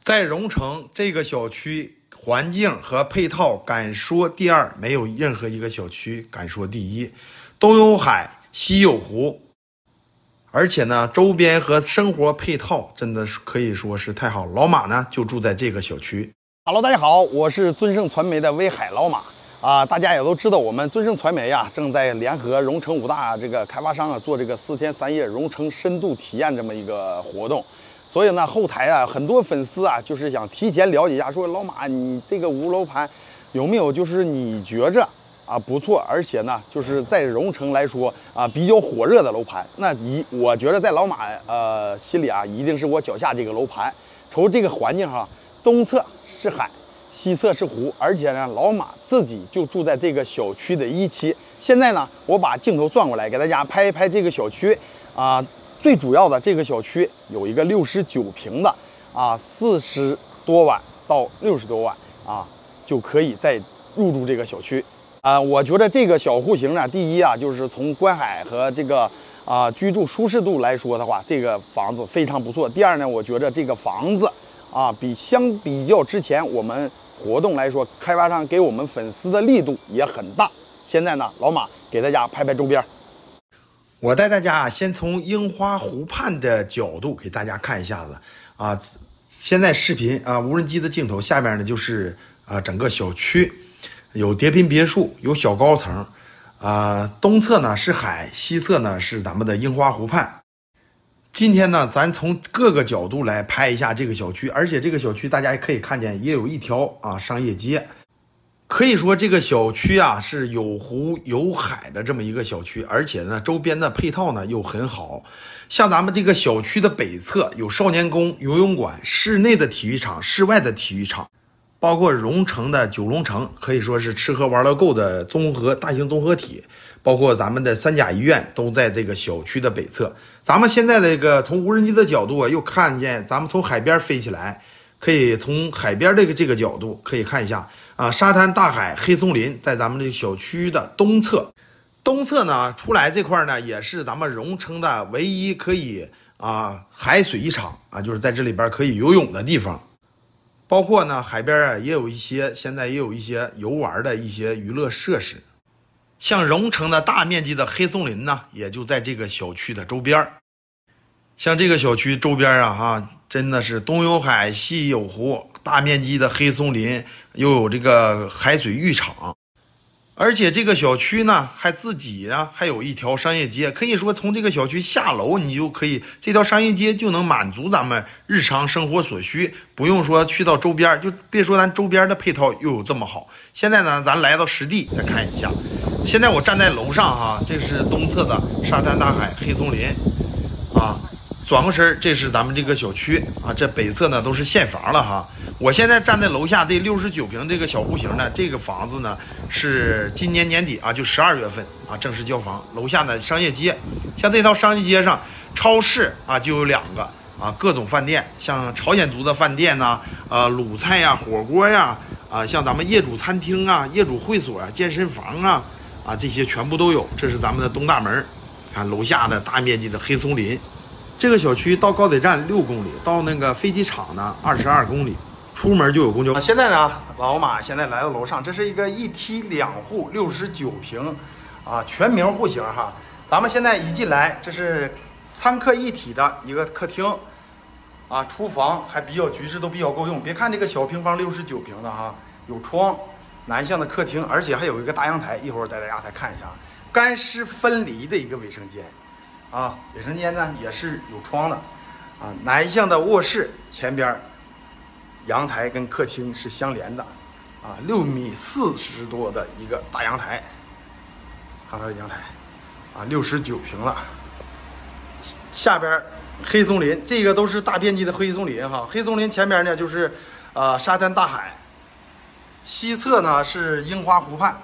在荣城这个小区，环境和配套敢说第二，没有任何一个小区敢说第一。东有海，西有湖，而且呢，周边和生活配套真的是可以说是太好。老马呢就住在这个小区。 Hello， 大家好，我是尊盛传媒的威海老马啊。大家也都知道，我们尊盛传媒啊正在联合荣城5大这个开发商啊做这个4天3夜荣城深度体验这么一个活动。所以呢，后台啊很多粉丝啊就是想提前了解一下，说老马你这个5楼盘有没有就是你觉着啊不错，而且呢就是在荣城来说啊比较火热的楼盘。那我觉得在老马心里啊一定是我脚下这个楼盘。瞅这个环境哈，东侧是海，西侧是湖，而且呢老马自己就住在这个小区的1期。现在呢我把镜头转过来给大家拍一拍这个小区啊。最主要的这个小区有一个69平的啊，40多万到60多万啊，就可以再入住这个小区啊。我觉得这个小户型呢，第一啊，就是从观海和这个居住舒适度来说的话，这个房子非常不错。第二呢，我觉得这个房子啊，相比较之前我们活动来说，开发商给我们粉丝的力度也很大。现在呢，老马给大家拍拍周边。 我带大家先从樱花湖畔的角度给大家看一下子啊。现在视频啊，无人机的镜头下面呢就是整个小区，有叠拼别墅，有小高层东侧呢是海，西侧呢是咱们的樱花湖畔。今天呢，咱从各个角度来拍一下这个小区，而且这个小区大家也可以看见，也有一条商业街。可以说这个小区啊是有湖有海的这么一个小区，而且呢周边的配套呢又很好。像咱们这个小区的北侧有少年宫、游泳馆、室内的体育场、室外的体育场，包括荣城的九龙城，可以说是吃喝玩乐够的大型综合体，包括咱们的3甲医院都在这个小区的北侧。咱们现在这个从无人机的角度又看见咱们从海边飞起来，可以从海边这个角度可以看一下沙滩、大海、黑松林在咱们这个小区的东侧。东侧呢，出来这块呢，也是咱们荣城的唯一可以海水浴场就是在这里边可以游泳的地方。包括呢，海边也有一些，现在也有一些游玩的一些娱乐设施。像荣城的大面积的黑松林呢，也就在这个小区的周边。像这个小区周边真的是东有海，西有湖，大面积的黑松林，又有这个海水浴场，而且这个小区呢自己还有一条商业街，可以说从这个小区下楼，你就可以这条商业街就能满足咱们日常生活所需，不用说去到周边，就别说咱周边的配套又有这么好。现在呢，咱来到实地再看一下。现在我站在楼上这是东侧的沙滩、大海、黑松林转过身，这是咱们这个小区这北侧呢都是现房了我现在站在楼下，这69平这个小户型呢，这个房子呢是今年年底就12月份正式交房。楼下呢商业街，像这条商业街上，超市就有2个各种饭店，像朝鲜族的饭店鲁菜呀、火锅呀像咱们业主餐厅业主会所健身房这些全部都有。这是咱们的东大门，看楼下的大面积的黑松林。这个小区到高铁站6公里，到那个飞机场呢22公里，出门就有公交。现在呢，老马现在来到楼上，这是一个1梯2户69平全明户型咱们现在一进来，这是3客1体的一个客厅厨房还比较局势都比较够用。别看这个小平方69平的有窗，南向的客厅，而且还有一个大阳台，一会儿带大家再看一下，干湿分离的一个卫生间卫生间呢也是有窗的南向的卧室，前边阳台跟客厅是相连的6.40米多的一个大阳台，看它的阳台69平了。下边黑松林，这个都是大面积的黑松林黑松林前边呢就是沙滩、大海，西侧呢是樱花湖畔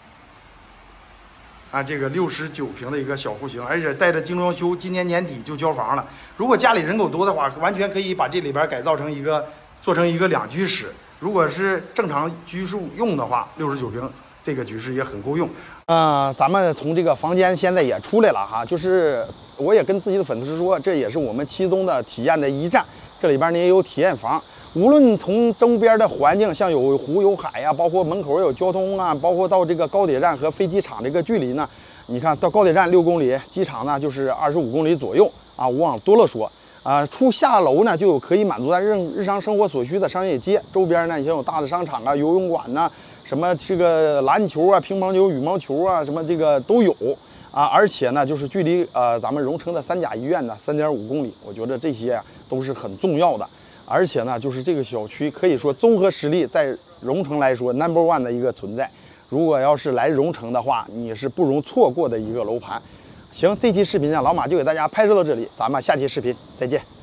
这个69平的一个小户型，而且带着精装修，今年年底就交房了。如果家里人口多的话，完全可以把这里边改造成做成一个2居室。如果是正常居住用的话，69平这个居室也很够用。咱们从这个房间现在也出来了就是我也跟自己的粉丝说，这也是我们7中的体验的一站，这里边呢也有体验房。 无论从周边的环境，像有湖有海呀、包括门口有交通啊，包括到这个高铁站和飞机场这个距离呢，你看到高铁站6公里，机场呢就是25公里左右啊。无往多了说啊，下楼呢就有可以满足咱日常生活所需的商业街，周边呢你像有大的商场啊、游泳馆呐、什么这个篮球啊、乒乓球、羽毛球啊，什么这个都有啊。而且呢，就是距离咱们荣成的3甲医院呢3.5公里，我觉得这些都是很重要的。而且呢，就是这个小区可以说综合实力在荣成来说 No.1 的一个存在。如果要是来荣成的话，你是不容错过的一个楼盘。行，这期视频呢，老马就给大家拍摄到这里，咱们下期视频再见。